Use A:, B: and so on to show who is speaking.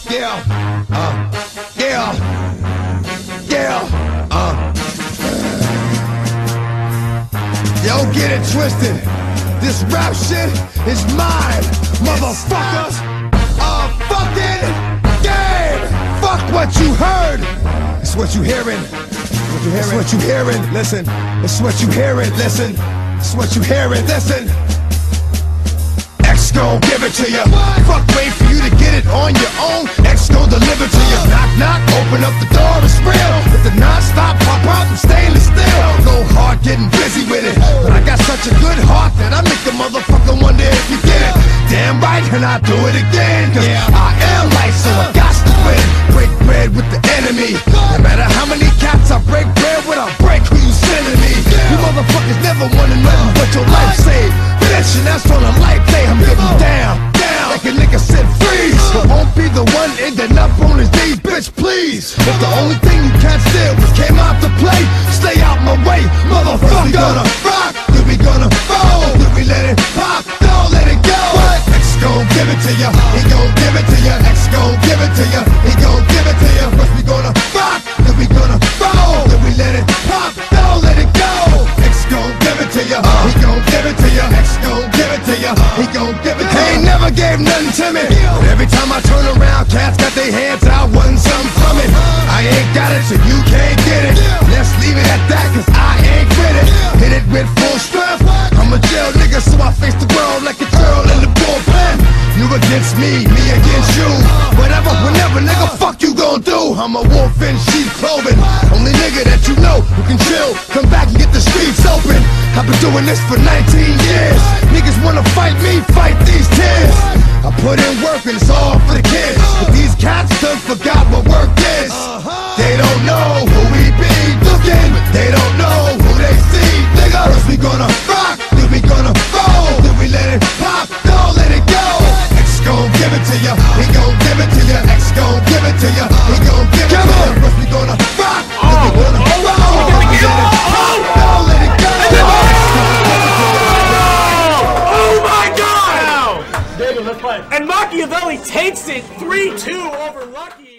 A: Yeah, yeah, yeah, Yo, get it twisted. This rap shit is mine, motherfuckers. A fucking game. Fuck what you heard. It's what you hearing. It's what you hearing. Listen. It's what you hearing. Listen. It's what you hearing. Listen. X gon' give it to you. Fuck, wait for you to get it on your own. X gon' deliver to you. Knock, knock, open up the door, it's real. With the non-stop pop out and stainless steel. Go hard, getting busy with it. But I got such a good heart that I make the motherfucker wonder if you get it. Damn right, and I do it again. Cause I am light, so I got to win. Break bread with the enemy. No matter how many cats I break bread with, I break who you sending me. You motherfuckers never wanted nothing but your life saved. Bitch, and that's on a life day. I'm getting down, down, like a nigga said freeze. But won't be the one ending up on his knees, bitch, please. If the only thing you can't steal was came out to play, stay out my way, motherfucker. We gonna rock, then we gonna roll, then we let it pop, don't let it go. X gon' give it to ya, he gon' give it to ya. X gon' give it to ya, he gon' give it to ya. First we gonna rock, then we gonna roll, then we let it pop, don't let it go. X gon' give it to ya, he gon' give it to ya. X gon' give it to ya, he gon' give it to ya. He ain't never gave nothing to me, but every time I turn around, cats got their hands out, wanting something from it. I ain't got it, so you can't get it. Let's leave it at that, cause I ain't with it. Hit it with full strength. I'm a jail nigga, so I face the world like a girl in the bullpen. You against me, me against you. Whatever, whenever, nigga, fuck you gon' do. I'm a wolf in sheep clothing. Only nigga that you know who can chill. Come back and get the streets open. I've been doing this for 19 years. Niggas wanna fight me, fight these tears. I put in work and it's all for the kids. But these cats done forgot what work is. They don't know who we be looking. They don't know who they see. Nigga, first we gonna rock, then we gonna roll, then we let it pop, don't let it go. X gon' give it to ya, he gon' give it to ya. X gon' give it to ya, he gon' give it to ya. First we gonna rock, then we gonna roll, then we let it pop, don't let it go.
B: Oh my God! David, let's play. And Machiavelli takes it 3-2 over Lucky.